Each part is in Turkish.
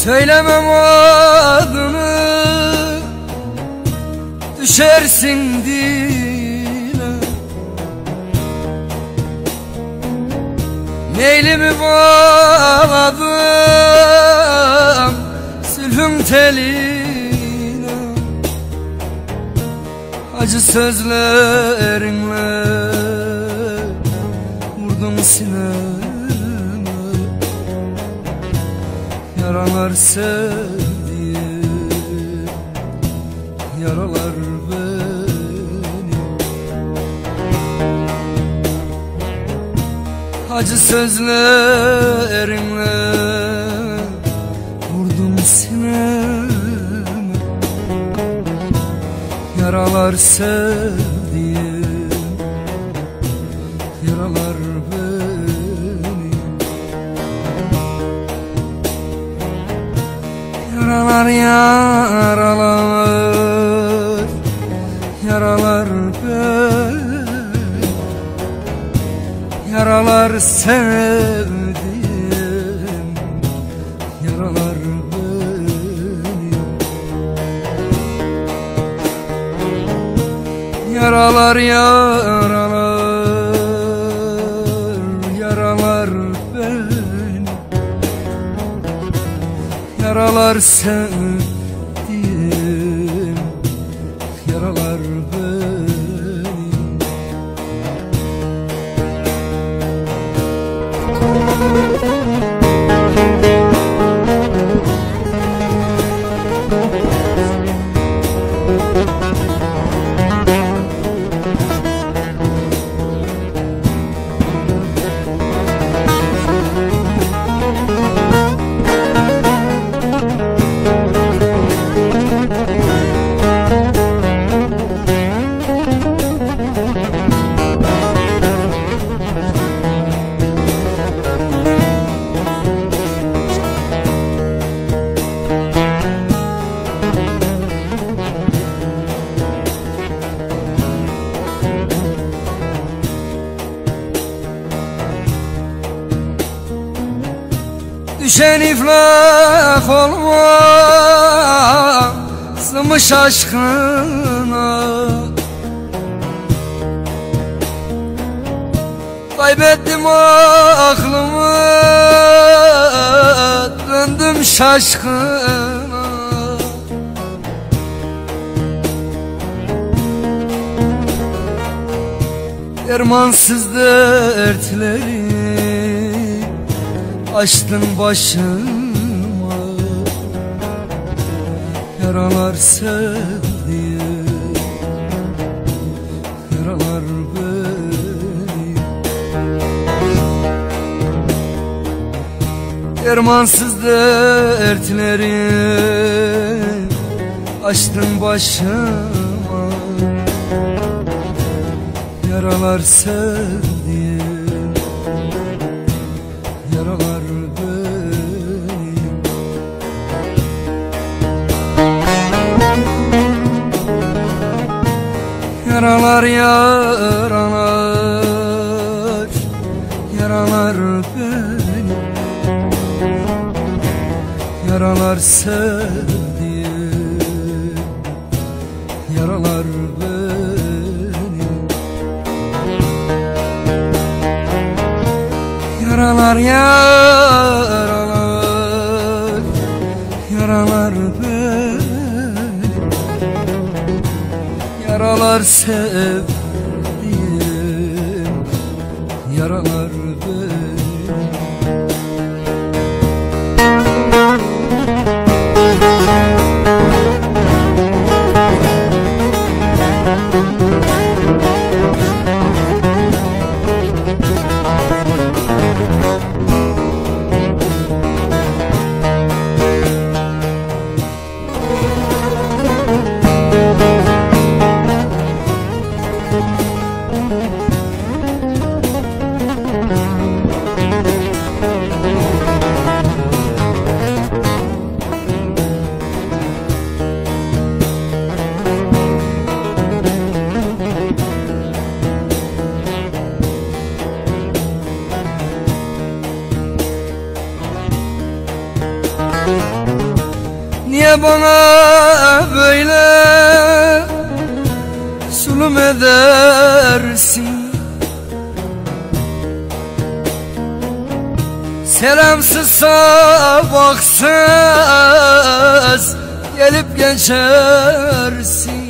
Söylemem adını, düşersin dile. Meylimi bağladım zülfün teline. Acı sözlerinle vurdum sineme. Yaralar sevdiğim, yaralar beni. Acı sözlerinle vurdum sineme. Yaralar sevdiğim, yaralar beni. Yaralar yaralar, yaralar beni. Yaralar sevdim, yaralar beni. Yaralar yaralar, yaralar beni. Yaralar sevdim, yaralar beni. Düşen iflah olmaz, sığmış aşkına. Kaybettim aklımı, döndüm şaşkına. Dermansız dertleri açtın başıma. Yaralar sevdiğim, yaralar beni. Dermansız dertleri açtın başıma. Yaralar sevdiğim, yaralar beni. Yaralar yaralar, yaralar beni. Yaralar sevdiğim, yaralar beni. Yaralar yaralar, yaralar beni. Yaralar sevdiğim, yaralar beni. Müzik Niye bana böyle zulüm edersin? Selamsız sabahsız gelip geçersin.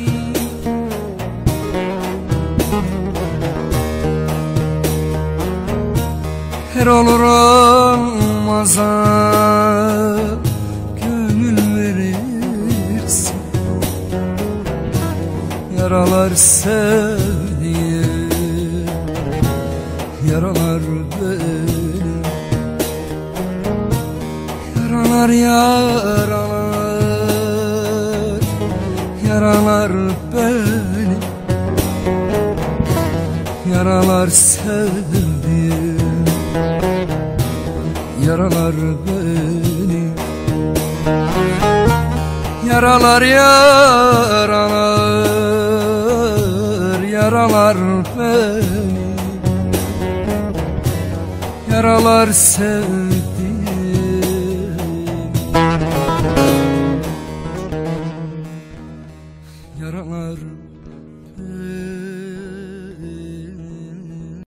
Her olur olmaza gönül verirsin. Yaralar sevdiğim, yaralar beni. Yaralar yaralar, yaralar beni. Yaralar sevdiğim, yaralar beni. Yaralar yaralar, yaralar beni. Yaralar sevdiğim, yaralar beni.